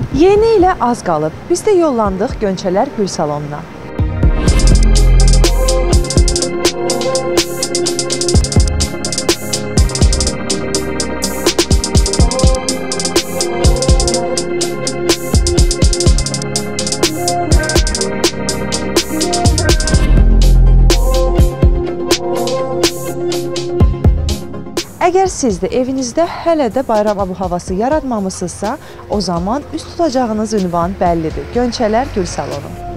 Yeni ilə az qalıb. Biz də yollandıq Gönçələr Gül Salonuna. Əgər siz də evinizdə hələ də bayram abu-havası yaratmamısınızsa, o zaman üst tutacağınız ünvan bəllidir. Gönçələr Gül Salonu.